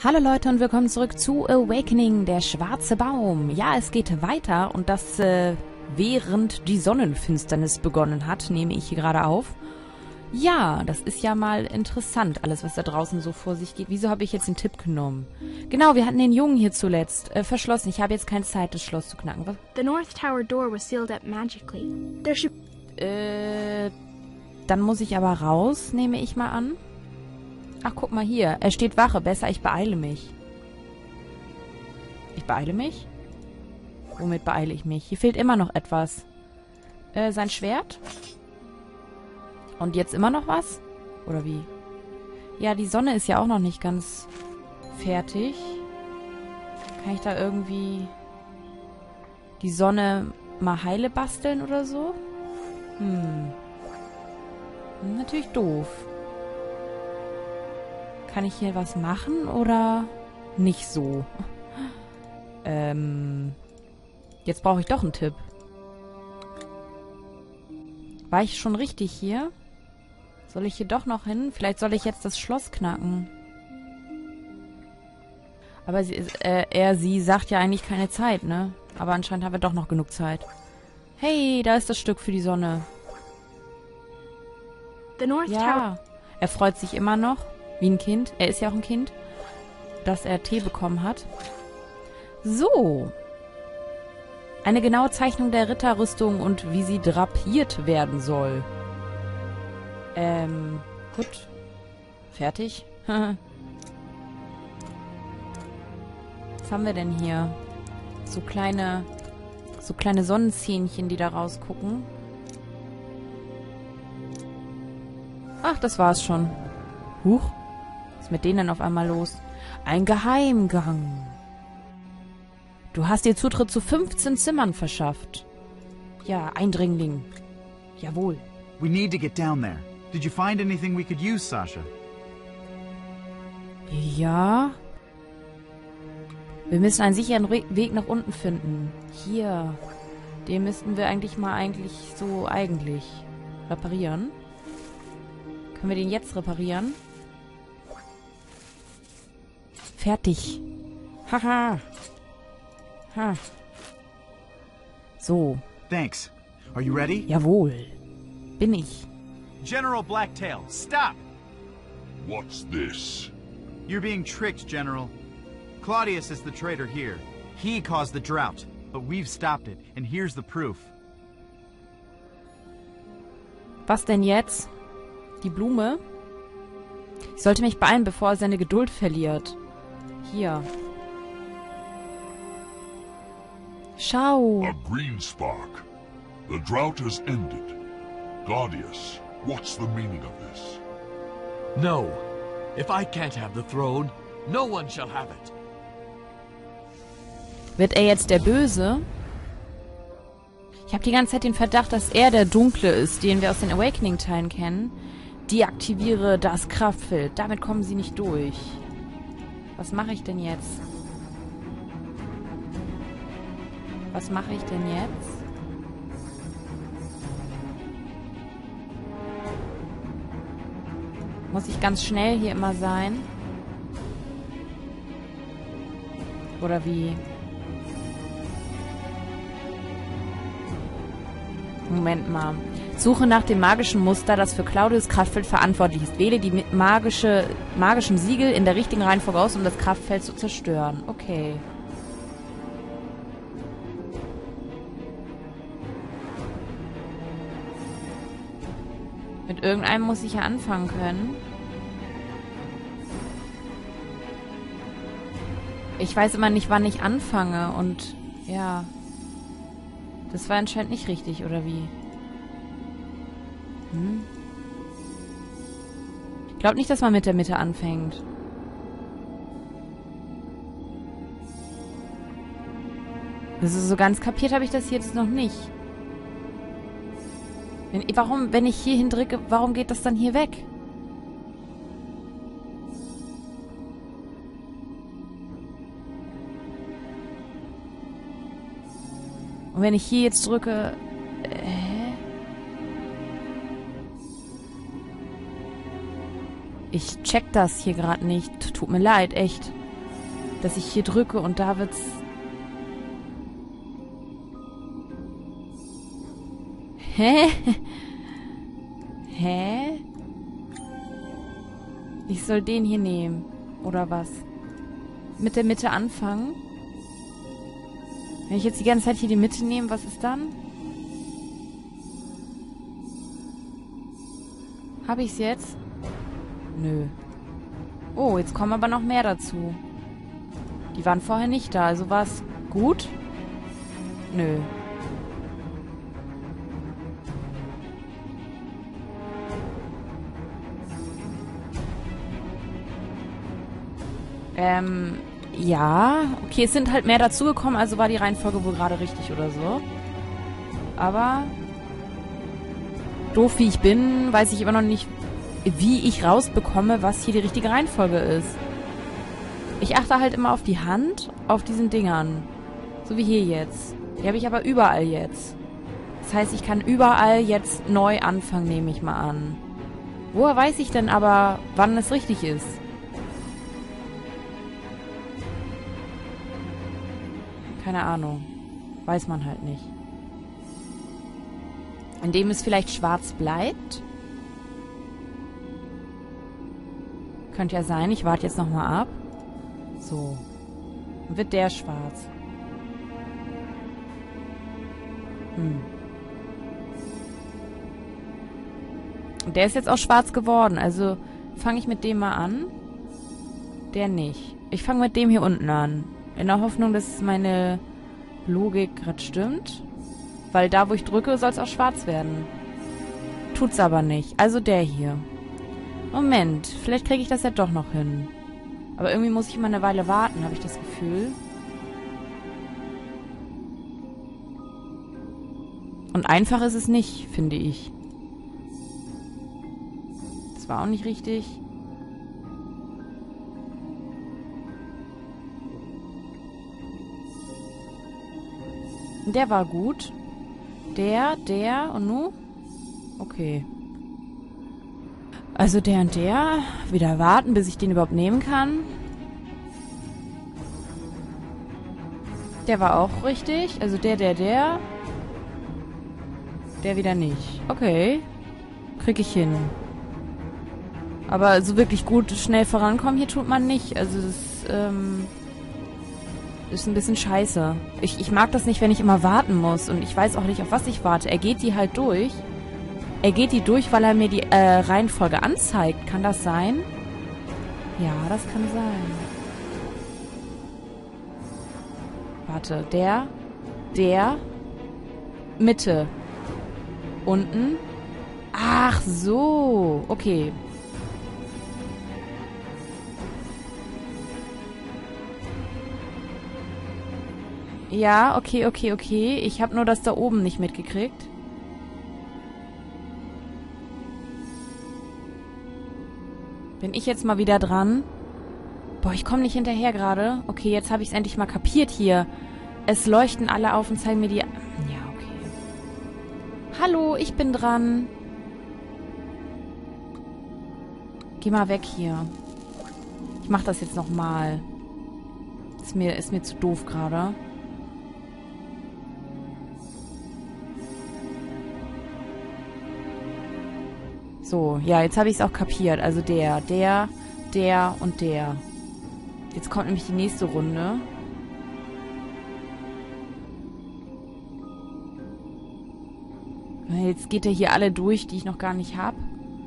Hallo Leute und willkommen zurück zu Awakening, der schwarze Baum. Ja, es geht weiter und das während die Sonnenfinsternis begonnen hat, nehme ich hier gerade auf. Ja, das ist ja mal interessant, alles was da draußen so vor sich geht. Wieso habe ich jetzt den Tipp genommen? Genau, wir hatten den Jungen hier zuletzt verschlossen. Ich habe jetzt keine Zeit, das Schloss zu knacken. Was? The North Tower door was sealed up magically. There should... Dann muss ich aber raus, nehme ich mal an. Ach, guck mal hier. Er steht Wache. Besser, ich beeile mich. Ich beeile mich? Womit beeile ich mich? Hier fehlt immer noch etwas. Sein Schwert? Und jetzt immer noch was? Oder wie? Ja, die Sonne ist ja auch noch nicht ganz fertig. Kann ich da irgendwie die Sonne mal heile basteln oder so? Natürlich doof. Kann ich hier was machen oder nicht so? Jetzt brauche ich doch einen Tipp. War ich schon richtig hier? Soll ich hier doch noch hin? Vielleicht soll ich jetzt das Schloss knacken. Aber sie sagt ja eigentlich keine Zeit, ne? Aber anscheinend haben wir doch noch genug Zeit. Hey, da ist das Stück für die Sonne. The North Ja, er freut sich immer noch. Wie ein Kind. Er ist ja auch ein Kind. Dass er Tee bekommen hat. So. Eine genaue Zeichnung der Ritterrüstung und wie sie drapiert werden soll. Gut. Fertig. Was haben wir denn hier? So kleine Sonnenzähnchen, die da rausgucken. Ach, das war's schon. Huch. Was ist mit denen auf einmal los? Ein Geheimgang. Du hast dir Zutritt zu 15 Zimmern verschafft. Ja, Eindringling. Jawohl. We need to get down there. Did you find anything we could use, Sasha? Ja. Wir müssen einen sicheren Weg nach unten finden. Hier. Den müssten wir eigentlich reparieren. Können wir den jetzt reparieren? Fertig. Haha. Ha. So. Thanks. Are you ready? Jawohl. Bin ich. General Blacktail, stop! What's this? You're being tricked, General. Claudius is the traitor here. He caused the drought, but we've stopped it, and here's the proof. Was denn jetzt? Die Blume? Ich sollte mich beeilen, bevor er seine Geduld verliert. Hier. Schau. A green spark. The drought has ended. Claudius, what's the meaning of this? No. If I can't have the throne, no one shall have it. Wird er jetzt der Böse? Ich habe die ganze Zeit den Verdacht, dass er der Dunkle ist, den wir aus den Awakening-Teilen kennen. Deaktiviere das Kraftfeld. Damit kommen sie nicht durch. Was mache ich denn jetzt? Was mache ich denn jetzt? Muss ich ganz schnell hier immer sein? Oder wie? Moment mal. Suche nach dem magischen Muster, das für Claudius Kraftfeld verantwortlich ist. Wähle die magischen Siegel in der richtigen Reihenfolge aus, um das Kraftfeld zu zerstören. Okay. Mit irgendeinem muss ich ja anfangen können. Ich weiß immer nicht, wann ich anfange und ja. Das war anscheinend nicht richtig, oder wie? Ich glaube nicht, dass man mit der Mitte anfängt. Also so ganz kapiert habe ich das jetzt noch nicht. Wenn ich hier hindrücke, warum geht das dann hier weg? Und wenn ich hier jetzt drücke... Ich check das hier gerade nicht. Tut mir leid, echt. dass ich hier drücke und da wird's... Hä? Hä? Ich soll den hier nehmen. Oder was? Mit der Mitte anfangen? Wenn ich jetzt die ganze Zeit hier die Mitte nehme, was ist dann? Habe ich's jetzt? Nö. Oh, jetzt kommen aber noch mehr dazu. Die waren vorher nicht da, also war's gut? Nö. Ja. Okay, es sind halt mehr dazugekommen, also war die Reihenfolge wohl gerade richtig oder so. Aber doof wie ich bin, weiß ich immer noch nicht, wie ich rausbekomme, was hier die richtige Reihenfolge ist. Ich achte halt immer auf die Hand, auf diesen Dingern. So wie hier jetzt. Die habe ich aber überall jetzt. Das heißt, ich kann überall jetzt neu anfangen, nehme ich mal an. Woher weiß ich denn aber, wann es richtig ist? Keine Ahnung. Weiß man halt nicht. Indem es vielleicht schwarz bleibt. Könnte ja sein. Ich warte jetzt nochmal ab. So. Dann wird der schwarz. Und der ist jetzt auch schwarz geworden. Also fange ich mit dem mal an. Der nicht. Ich fange mit dem hier unten an. In der Hoffnung, dass meine Logik gerade stimmt. Weil da, wo ich drücke, soll es auch schwarz werden. Tut's aber nicht. Also der hier. Moment, vielleicht kriege ich das ja doch noch hin. Aber irgendwie muss ich immer eine Weile warten, habe ich das Gefühl. Und einfach ist es nicht, finde ich. Das war auch nicht richtig. Der war gut. Der und nu? Okay. Also der und der. Wieder warten, bis ich den überhaupt nehmen kann. Der war auch richtig. Also der. Der wieder nicht. Okay. Krieg ich hin. Aber so wirklich gut schnell vorankommen hier tut man nicht. Also das ist ein bisschen scheiße. Ich mag das nicht, wenn ich immer warten muss. Und ich weiß auch nicht, auf was ich warte. Er geht die halt durch. Er geht die durch, weil er mir die Reihenfolge anzeigt. Kann das sein? Ja, das kann sein. Warte, der, Mitte, unten. Ach so, okay. Ja, okay. Ich habe nur das da oben nicht mitgekriegt. Bin ich jetzt mal wieder dran? Boah, ich komme nicht hinterher gerade. Okay, jetzt habe ich es endlich mal kapiert hier. Es leuchten alle auf und zeigen mir die... Ja, okay. Hallo, ich bin dran. Geh mal weg hier. Ich mach das jetzt nochmal. Ist mir zu doof gerade. So, ja, jetzt habe ich es auch kapiert. Also der und der. Jetzt kommt nämlich die nächste Runde. Jetzt geht er hier alle durch, die ich noch gar nicht habe.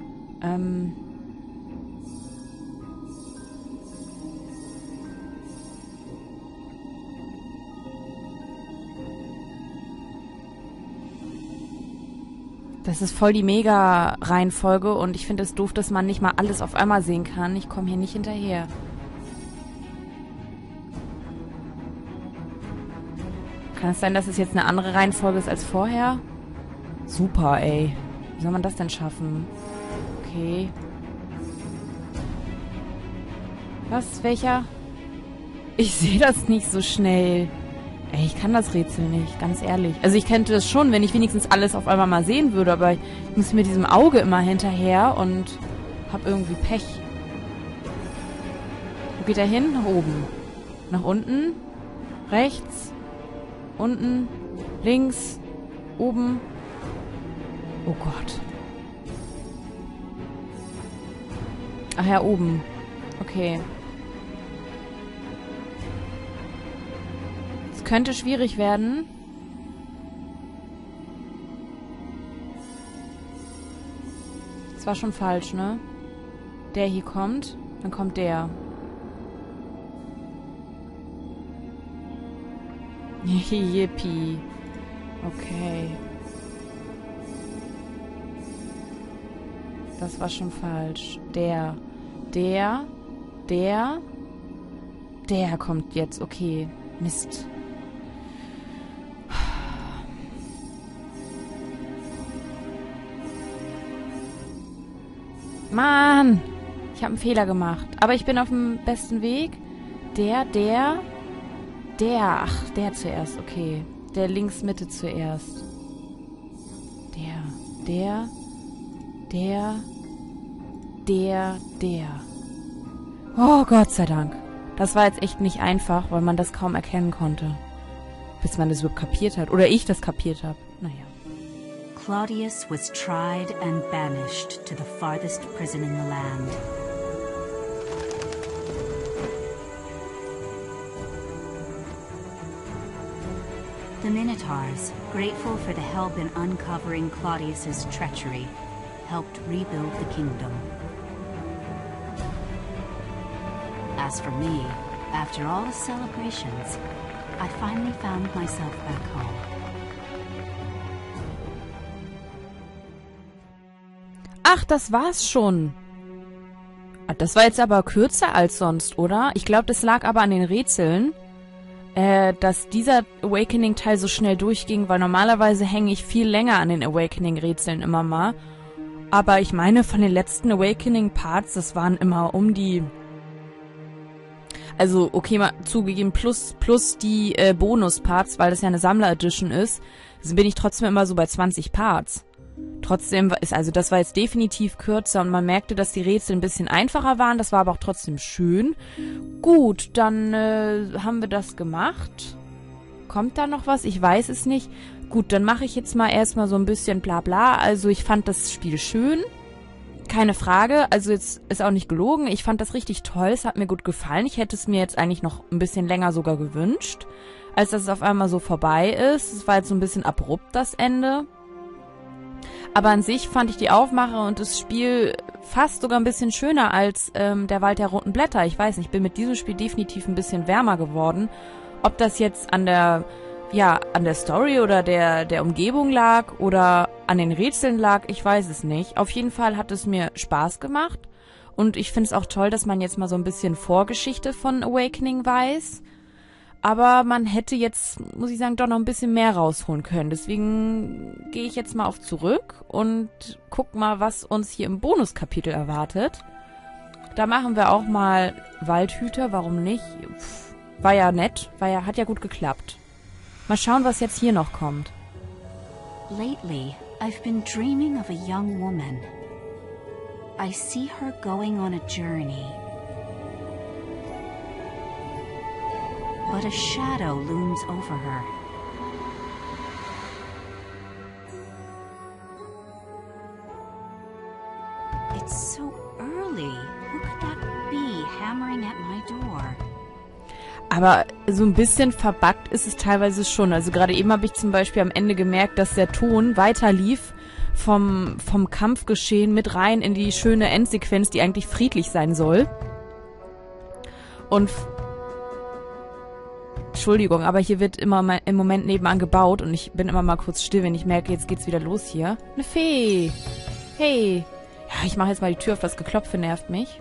Das ist voll die Mega-Reihenfolge und ich finde es doof, dass man nicht mal alles auf einmal sehen kann. Ich komme hier nicht hinterher. Kann es sein, dass es jetzt eine andere Reihenfolge ist als vorher? Super, ey. Wie soll man das denn schaffen? Okay. Was? Welcher? Ich sehe das nicht so schnell. Ey, ich kann das Rätsel nicht, ganz ehrlich. Also ich könnte das schon, wenn ich wenigstens alles auf einmal mal sehen würde, aber ich muss mit diesem Auge immer hinterher und hab irgendwie Pech. Wo geht er hin? Nach oben. Nach unten. Rechts. Unten. Links. Oben. Oh Gott. Ach ja, oben. Okay. Es könnte schwierig werden. Das war schon falsch, ne? Der hier kommt, dann kommt der. Yippie. Okay. Das war schon falsch. Der kommt jetzt. Okay. Mist. Mann! Ich habe einen Fehler gemacht. Aber ich bin auf dem besten Weg. Ach, der zuerst. Okay. Der links Mitte zuerst. Der. Oh, Gott sei Dank. Das war jetzt echt nicht einfach, weil man das kaum erkennen konnte. Bis man das überhaupt kapiert hat. Oder ich das kapiert habe. Naja. Claudius was tried and banished to the farthest prison in the land. The Minotaurs, grateful for the help in uncovering Claudius's treachery, helped rebuild the kingdom. As for me, after all the celebrations, I finally found myself back home. Ach, das war's schon. Das war jetzt aber kürzer als sonst, oder? Ich glaube, das lag aber an den Rätseln, dass dieser Awakening-Teil so schnell durchging, weil normalerweise hänge ich viel länger an den Awakening-Rätseln immer mal. Aber ich meine, von den letzten Awakening-Parts, das waren immer um die... Also, okay, mal zugegeben, plus die Bonus-Parts, weil das ja eine Sammler-Edition ist, bin ich trotzdem immer so bei 20 Parts. Trotzdem also das war jetzt definitiv kürzer und man merkte, dass die Rätsel ein bisschen einfacher waren. Das war aber auch trotzdem schön. Gut, dann haben wir das gemacht. Kommt da noch was? Ich weiß es nicht. Gut, dann mache ich jetzt mal erstmal so ein bisschen bla bla. Also ich fand das Spiel schön. Keine Frage. Also jetzt ist auch nicht gelogen. Ich fand das richtig toll. Es hat mir gut gefallen. Ich hätte es mir jetzt eigentlich noch ein bisschen länger sogar gewünscht, als dass es auf einmal so vorbei ist. Es war jetzt so ein bisschen abrupt, das Ende. Aber an sich fand ich die Aufmache und das Spiel fast sogar ein bisschen schöner als der Wald der roten Blätter. Ich weiß nicht, ich bin mit diesem Spiel definitiv ein bisschen wärmer geworden. Ob das jetzt an der Story oder der Umgebung lag oder an den Rätseln lag, ich weiß es nicht. Auf jeden Fall hat es mir Spaß gemacht und ich finde es auch toll, dass man jetzt mal so ein bisschen Vorgeschichte von Awakening weiß. Aber man hätte jetzt, muss ich sagen, doch noch ein bisschen mehr rausholen können. Deswegen gehe ich jetzt mal auf zurück und guck mal, was uns hier im Bonuskapitel erwartet. Da machen wir auch mal Waldhüter, warum nicht? War ja nett, hat ja gut geklappt. Mal schauen, was jetzt hier noch kommt. Lately, I've been dreaming of a young woman. I see her going on a journey. But a shadow looms over her. It's so early. Who could that be hammering at my door? Aber so ein bisschen verbuggt ist es teilweise schon. Also gerade eben habe ich zum Beispiel am Ende gemerkt, dass der Ton weiter lief vom Kampfgeschehen mit rein in die schöne Endsequenz, die eigentlich friedlich sein soll. Und Entschuldigung, aber hier wird immer mal im Moment nebenan gebaut und ich bin immer mal kurz still, wenn ich merke, jetzt geht's wieder los hier. Eine Fee! Hey! Ja, ich mache jetzt mal die Tür auf, das Geklopfe nervt mich.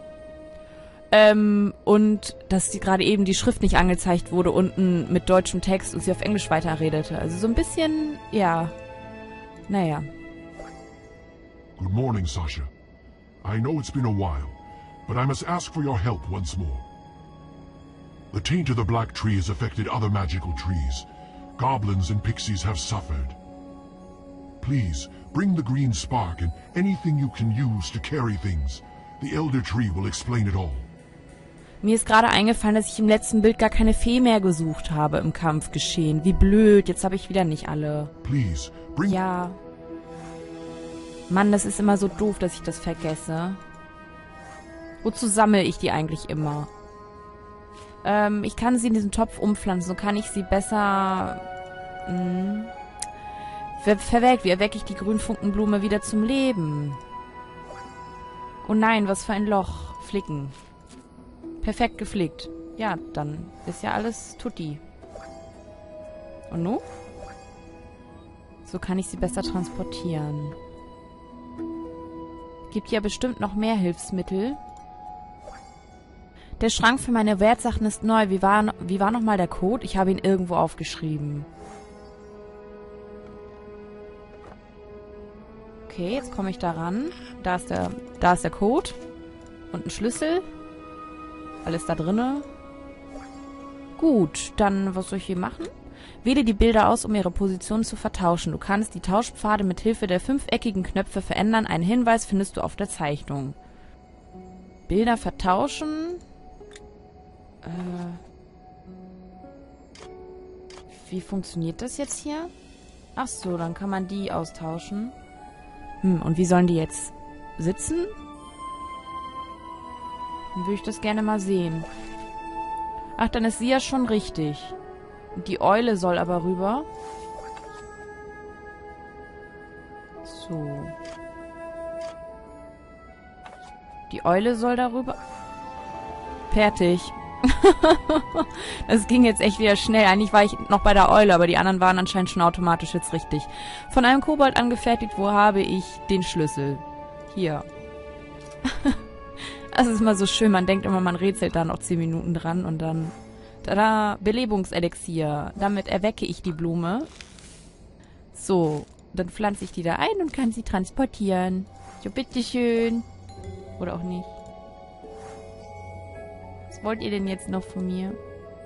Und dass gerade eben die Schrift nicht angezeigt wurde, unten mit deutschem Text und sie auf Englisch weiterredete. Also so ein bisschen, ja, naja. Good morning, Sasha. I know it's been a while, but I must ask for your help once more. The taint of the Black Tree has affected other magical trees. Goblins and pixies have suffered. Please, bring the green spark and anything you can use to carry things. The Elder Tree will explain it all. Mir ist gerade eingefallen, dass ich im letzten Bild gar keine Fee mehr gesucht habe im Kampfgeschehen. Wie blöd, jetzt habe ich wieder nicht alle. Please, bring... Ja. Mann, das ist immer so doof, dass ich das vergesse. Wozu sammle ich die eigentlich immer? Ich kann sie in diesen Topf umpflanzen, so kann ich sie besser... Wie erwecke ich die Grünfunkenblume wieder zum Leben? Oh nein, was für ein Loch. Flicken. Perfekt geflickt. Ja, dann ist ja alles tutti. Und nun? So kann ich sie besser transportieren. Gibt ja bestimmt noch mehr Hilfsmittel. Der Schrank für meine Wertsachen ist neu. Wie war nochmal der Code? Ich habe ihn irgendwo aufgeschrieben. Okay, jetzt komme ich da ran. Da ist der Code. Und ein Schlüssel. Alles da drinne. Gut, dann was soll ich hier machen? Wähle die Bilder aus, um ihre Position zu vertauschen. Du kannst die Tauschpfade mit Hilfe der 5-eckigen Knöpfe verändern. Einen Hinweis findest du auf der Zeichnung. Bilder vertauschen. Wie funktioniert das jetzt hier? Ach so, dann kann man die austauschen. Und wie sollen die jetzt sitzen? Dann würde ich das gerne mal sehen. Ach, dann ist sie ja schon richtig. Und die Eule soll aber rüber. So. Die Eule soll darüber. Fertig. Das ging jetzt echt wieder schnell. Eigentlich war ich noch bei der Eule, aber die anderen waren anscheinend schon automatisch jetzt richtig. Von einem Kobold angefertigt, wo habe ich den Schlüssel? Hier. Das ist mal so schön. Man denkt immer, man rätselt da noch 10 Minuten dran und dann... Tada! Belebungselixier. Damit erwecke ich die Blume. So. Dann pflanze ich die da ein und kann sie transportieren. So, bitteschön. Oder auch nicht. Was wollt ihr denn jetzt noch von mir?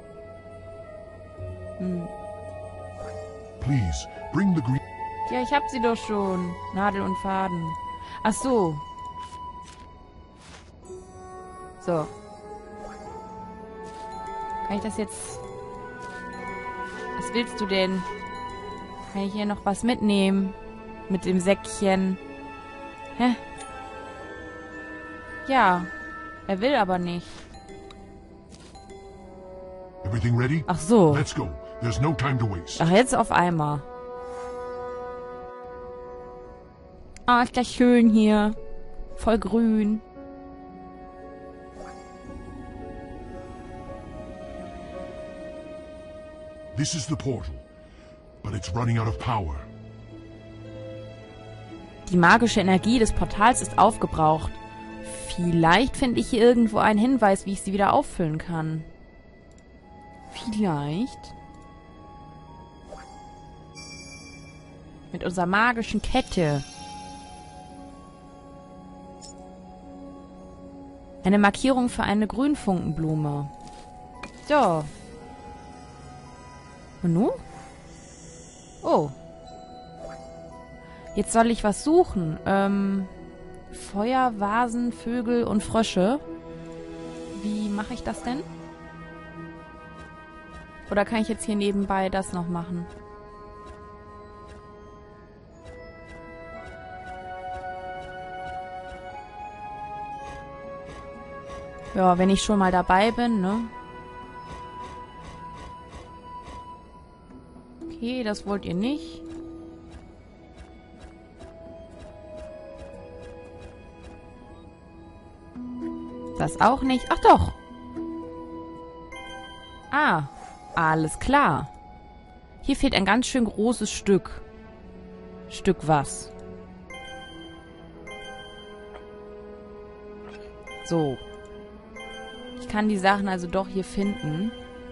Please, bring the green... Ja, ich hab sie doch schon. Nadel und Faden. Ach so. So. Kann ich das jetzt... Was willst du denn? Kann ich hier noch was mitnehmen? Mit dem Säckchen. Hä? Ja. Er will aber nicht. Everything ready? Ach so. Let's go. There's no time to waste. Ach, jetzt auf einmal. Ah, ist das schön hier. Voll grün. This is the portal, but it's running out of power. Die magische Energie des Portals ist aufgebraucht. Vielleicht finde ich hier irgendwo einen Hinweis, wie ich sie wieder auffüllen kann. Vielleicht. Mit unserer magischen Kette. Eine Markierung für eine Grünfunkenblume. So. Und nun? Oh. Jetzt soll ich was suchen. Feuer, Vasen, Vögel und Frösche. Wie mache ich das denn? Oder kann ich jetzt hier nebenbei das noch machen? Ja, wenn ich schon mal dabei bin, ne? Okay, das wollt ihr nicht. Das auch nicht. Ach doch. Ah, alles klar. Hier fehlt ein ganz schön großes Stück. Stück was? So. Ich kann die Sachen also doch hier finden.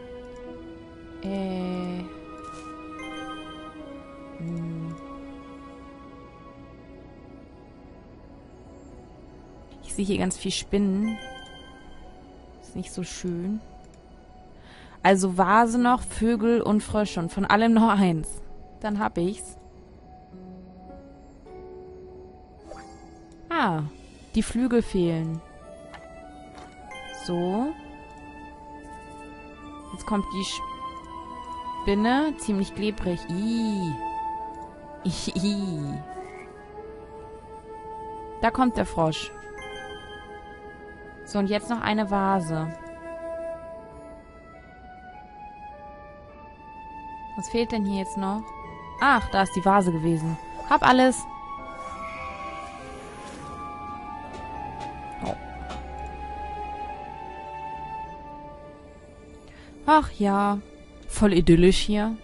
Ich sehe hier ganz viel Spinnen. Ist nicht so schön. Also Vase noch, Vögel und Frösche. Und von allem noch eins. Dann hab ich's. Ah, die Flügel fehlen. So. Jetzt kommt die Spinne. Ziemlich klebrig. Ih. Da kommt der Frosch. So, und jetzt noch eine Vase. Was fehlt denn hier jetzt noch? Ach, da ist die Vase gewesen. Hab alles. Oh. Ach ja. Voll idyllisch hier.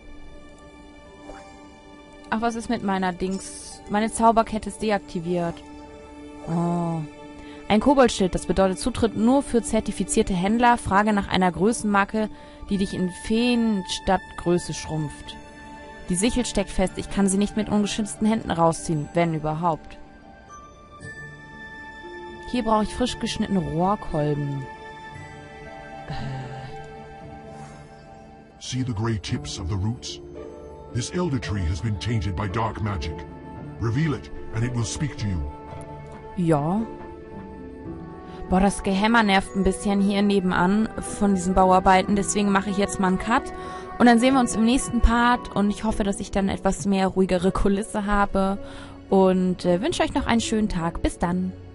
Ach, was ist mit meiner Dings? Meine Zauberkette ist deaktiviert. Oh. Ein Koboldschild, das bedeutet Zutritt nur für zertifizierte Händler. Frage nach einer Größenmarke, die dich in Feenstadtgröße schrumpft. Die Sichel steckt fest. Ich kann sie nicht mit ungeschützten Händen rausziehen, wenn überhaupt. Hier brauche ich frisch geschnittene Rohrkolben. See the gray tips of the roots? This elder tree has been tainted by dark magic. Reveal it, and it will speak to you. Ja. Boah, das Gehämmer nervt ein bisschen hier nebenan von diesen Bauarbeiten. Deswegen mache ich jetzt mal einen Cut. Und dann sehen wir uns im nächsten Part. Und ich hoffe, dass ich dann etwas mehr ruhigere Kulisse habe. Und wünsche euch noch einen schönen Tag. Bis dann.